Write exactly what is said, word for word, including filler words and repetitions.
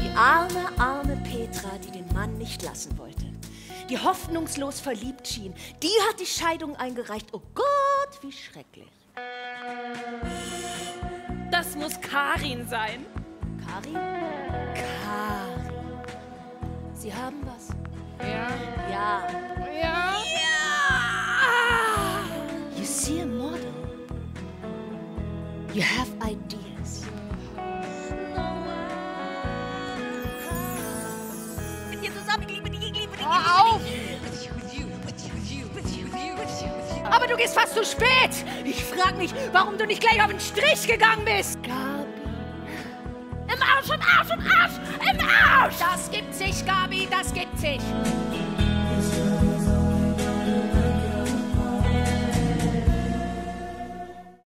Die arme, arme Petra, die den Mann nicht lassen wollte. Die hoffnungslos verliebt schien. Die hat die Scheidung eingereicht. Oh Gott, wie schrecklich. Das muss Karin sein. Karin? Karin. Sie haben was? Ja. Ja. Ja. Ja! You see a model. You have ideas. Mit dir zusammen, ich liebe dich, ich liebe dich. Hör auf! Aber du gehst fast zu spät. Ich frag mich, warum du nicht gleich auf den Strich gegangen bist. Gabi. Im Arsch, im Arsch, im Arsch, im Arsch! Das gibt sich, Gabi, das gibt sich.